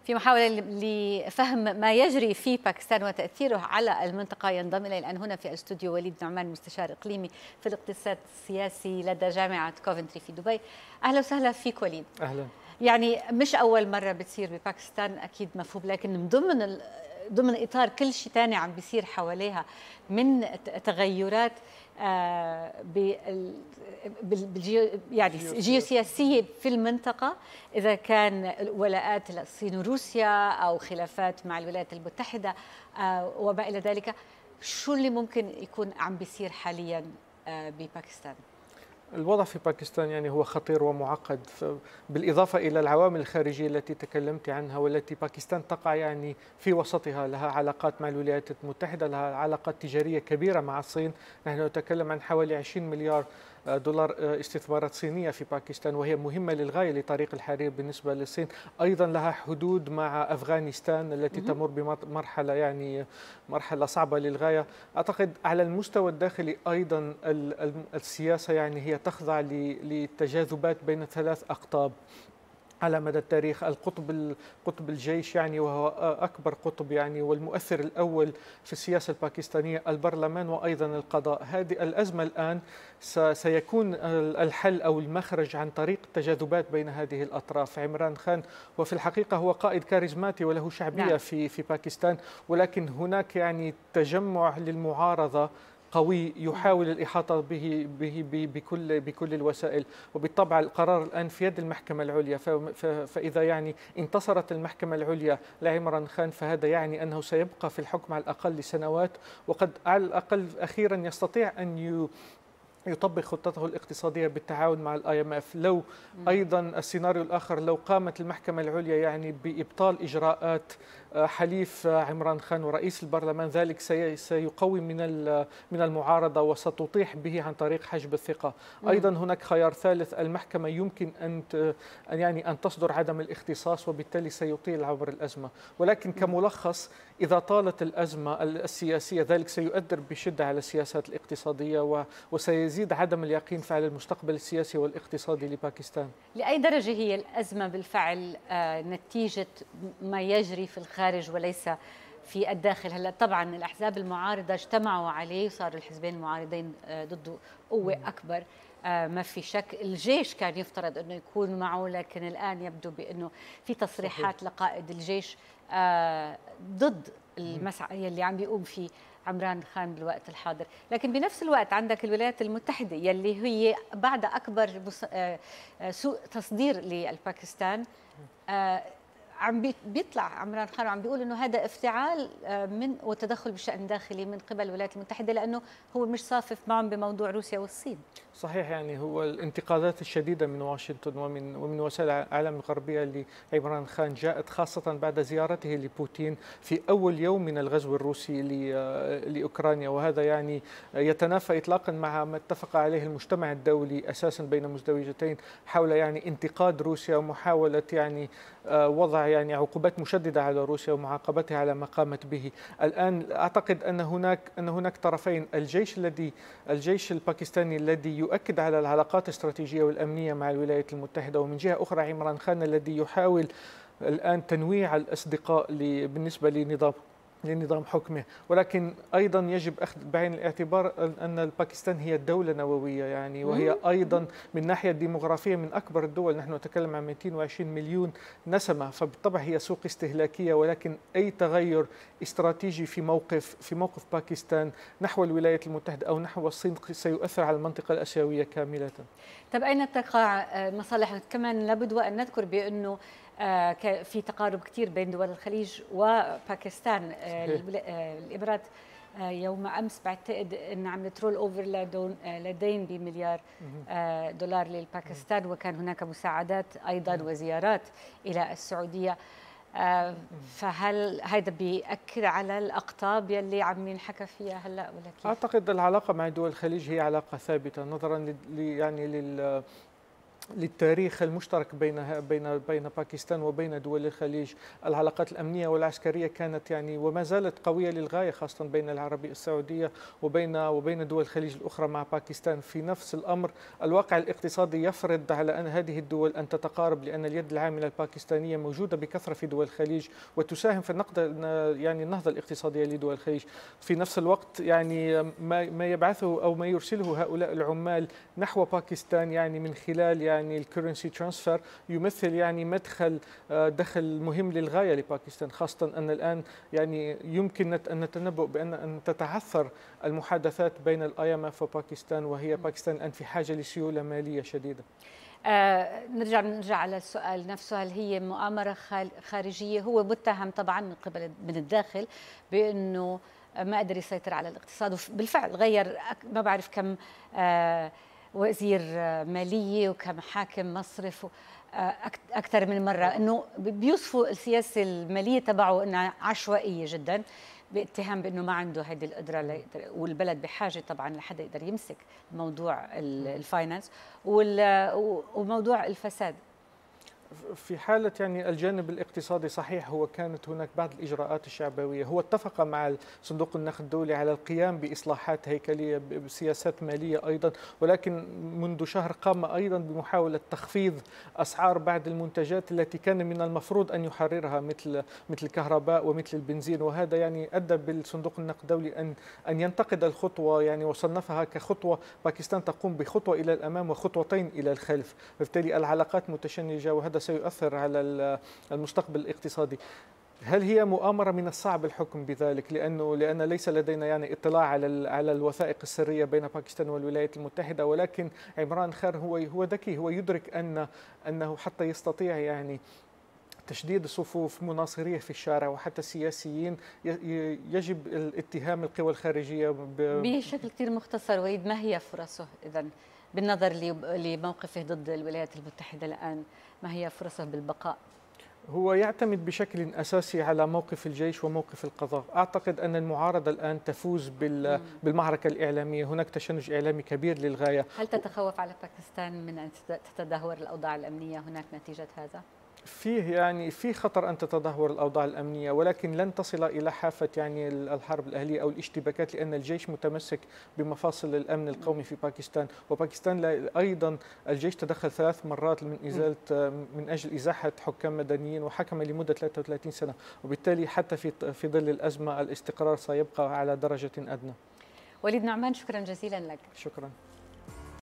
في محاولة لفهم ما يجري في باكستان وتأثيره على المنطقة ينضم إلي الآن هنا في الاستوديو وليد نعمان، مستشار إقليمي في الاقتصاد السياسي لدى جامعة كوفنتري في دبي. أهلا وسهلا فيك وليد. أهلا. يعني مش أول مرة بتصير بباكستان أكيد مفهوم، لكن من ضمن إطار كل شيء ثاني عم بيصير حواليها من تغيرات يعني جيوسياسية في المنطقة، إذا كان ولاءات الصين وروسيا أو خلافات مع الولايات المتحدة وما إلى ذلك. شو اللي ممكن يكون عم بيصير حاليا بباكستان؟ الوضع في باكستان يعني هو خطير ومعقد، بالإضافة إلى العوامل الخارجية التي تكلمت عنها والتي باكستان تقع يعني في وسطها. لها علاقات مع الولايات المتحدة، لها علاقات تجارية كبيرة مع الصين. نحن نتكلم عن حوالي 20 مليار دولار استثمارات صينية في باكستان، وهي مهمة للغاية لطريق الحرير بالنسبة للصين. أيضا لها حدود مع أفغانستان التي تمر بمرحلة يعني مرحلة صعبة للغاية. أعتقد على المستوى الداخلي أيضا السياسة يعني هي تخضع للتجاذبات بين ثلاث أقطاب على مدى التاريخ. قطب الجيش يعني، وهو أكبر قطب يعني والمؤثر الأول في السياسة الباكستانية، البرلمان وأيضا القضاء. هذه الأزمة الآن سيكون الحل أو المخرج عن طريق التجاذبات بين هذه الأطراف. عمران خان وفي الحقيقة هو قائد كاريزماتي وله شعبية في باكستان، ولكن هناك يعني تجمع للمعارضة قوي يحاول الإحاطة به بكل الوسائل. وبالطبع القرار الآن في يد المحكمة العليا، فإذا يعني انتصرت المحكمة العليا لعمران خان فهذا يعني أنه سيبقى في الحكم على الأقل لسنوات، وقد على الأقل أخيرا يستطيع أن يطبق خطته الاقتصادية بالتعاون مع IMF. لو أيضا السيناريو الآخر، لو قامت المحكمة العليا يعني بإبطال إجراءات حليف عمران خان ورئيس البرلمان، ذلك سيقوي من المعارضة وستطيح به عن طريق حجب الثقة. أيضا هناك خيار ثالث، المحكمة يمكن أن تصدر عدم الاختصاص، وبالتالي سيطيل عبر الأزمة. ولكن كملخص، إذا طالت الأزمة السياسية ذلك سيؤثر بشدة على السياسات الاقتصادية وسيزيد عدم اليقين على المستقبل السياسي والاقتصادي لباكستان. لأي درجة هي الأزمة بالفعل نتيجة ما يجري في الخارج وليس في الداخل؟ هلا طبعا الأحزاب المعارضة اجتمعوا عليه، صاروا الحزبين المعارضين ضده قوة أكبر، ما في شك. الجيش كان يفترض أنه يكون معه، لكن الآن يبدو بأنه في تصريحات لقائد الجيش ضد المسعى اللي عم بيقوم فيه عمران خان بالوقت الحاضر. لكن بنفس الوقت عندك الولايات المتحدة يلي هي بعد أكبر سوق تصدير للباكستان. عم بيطلع عمران خان وعم بيقول انه هذا افتعال من وتدخل بالشأن الداخلي من قبل الولايات المتحدة، لأنه هو مش صافف معهم بموضوع روسيا والصين. صحيح، يعني هو الانتقادات الشديدة من واشنطن ومن وسائل الإعلام الغربية لعمران خان جاءت خاصة بعد زيارته لبوتين في أول يوم من الغزو الروسي لأوكرانيا، وهذا يعني يتنافى إطلاقا مع ما اتفق عليه المجتمع الدولي أساسا بين مزدوجتين حول يعني انتقاد روسيا ومحاولة يعني وضع يعني عقوبات مشددة على روسيا ومعاقبتها على ما قامت به. الآن أعتقد أن هناك طرفين، الجيش الباكستاني الذي يؤكد على العلاقات الاستراتيجية والأمنية مع الولايات المتحدة، ومن جهة أخرى عمران خان الذي يحاول الآن تنويع الأصدقاء بالنسبة لنظام حكمه. ولكن أيضا يجب أخذ بعين الاعتبار أن باكستان هي دولة نووية يعني، وهي أيضا من ناحية الديموغرافية من أكبر الدول. نحن نتكلم عن 220 مليون نسمة، فبالطبع هي سوق استهلاكية. ولكن أي تغير استراتيجي في موقف باكستان نحو الولايات المتحدة أو نحو الصين سيؤثر على المنطقة الآسيوية كاملة. طب أين تقع مصالح؟ كمان لابد وأن نذكر بأنه في تقارب كثير بين دول الخليج وباكستان. الإمارات يوم أمس بعتقد أن عملت رول أوفر لدين بمليار دولار للباكستان، وكان هناك مساعدات أيضا وزيارات إلى السعودية. فهل هذا بيأكد على الأقطاب يلي عم ينحكى فيها هلا ولا كيف؟ أعتقد العلاقة مع دول الخليج هي علاقة ثابتة نظرا يعني للتاريخ المشترك بين باكستان وبين دول الخليج. العلاقات الأمنية والعسكرية كانت يعني وما زالت قوية للغاية، خاصة بين العربية السعودية وبين دول الخليج الأخرى مع باكستان. في نفس الأمر الواقع الاقتصادي يفرض على أن هذه الدول أن تتقارب، لأن اليد العاملة الباكستانية موجودة بكثرة في دول الخليج وتساهم في النهضة الاقتصادية لدول الخليج. في نفس الوقت يعني ما يبعثه أو ما يرسله هؤلاء العمال نحو باكستان يعني من خلال يعني الكرنسي ترانسفير يمثل يعني دخل مهم للغاية لباكستان، خاصة أن الآن يعني يمكن أن نتنبؤ بأن تتعثر المحادثات بين الIMF وباكستان، وهي باكستان الآن في حاجة لسيولة مالية شديدة. نرجع على السؤال نفسه، هل هي مؤامرة خارجية؟ هو متهم طبعا من الداخل بأنه ما قدر يسيطر على الاقتصاد، وبالفعل غير ما بعرف كم وزير مالية وكم حاكم مصرف أكثر من مرة، أنه بيوصفوا السياسة المالية تبعه أنها عشوائية جدا، باتهام بأنه ما عنده هذه القدرة، والبلد بحاجة طبعا لحدا يقدر يمسك موضوع الفاينانس وموضوع الفساد. في حالة يعني الجانب الاقتصادي صحيح هو كانت هناك بعض الإجراءات الشعبوية، هو اتفق مع صندوق النقد الدولي على القيام بإصلاحات هيكلية بسياسات مالية أيضا، ولكن منذ شهر قام أيضا بمحاولة تخفيض أسعار بعض المنتجات التي كان من المفروض أن يحررها مثل الكهرباء ومثل البنزين، وهذا يعني أدى بالصندوق النقد الدولي أن ينتقد الخطوة يعني وصنفها كخطوة باكستان تقوم بخطوة إلى الأمام وخطوتين إلى الخلف، وبالتالي العلاقات متشنجة وهذا سيؤثر على المستقبل الاقتصادي. هل هي مؤامرة؟ من الصعب الحكم بذلك، لأن ليس لدينا يعني اطلاع على الوثائق السرية بين باكستان والولايات المتحدة، ولكن عمران خان هو ذكي، هو يدرك أنه حتى يستطيع يعني تشديد صفوف مناصريه في الشارع وحتى السياسيين يجب الاتهام القوى الخارجية بشكل كثير مختصر. وليد، ما هي فرصه إذن بالنظر لموقفه ضد الولايات المتحدة الآن؟ ما هي فرصه بالبقاء؟ هو يعتمد بشكل أساسي على موقف الجيش وموقف القضاء. أعتقد أن المعارضة الآن تفوز بالمعركة الإعلامية، هناك تشنج إعلامي كبير للغاية. هل تتخوف على باكستان من أن تتدهور الأوضاع الأمنية هناك نتيجة هذا؟ في خطر أن تتدهور الأوضاع الأمنية، ولكن لن تصل إلى حافة يعني الحرب الأهلية أو الاشتباكات، لأن الجيش متمسك بمفاصل الأمن القومي في باكستان، وباكستان أيضا الجيش تدخل 3 مرات من أجل إزاحة حكام مدنيين وحكم لمدة 33 سنة، وبالتالي حتى في ظل الأزمة الاستقرار سيبقى على درجة أدنى. وليد نعمان، شكرا جزيلا لك. شكرا.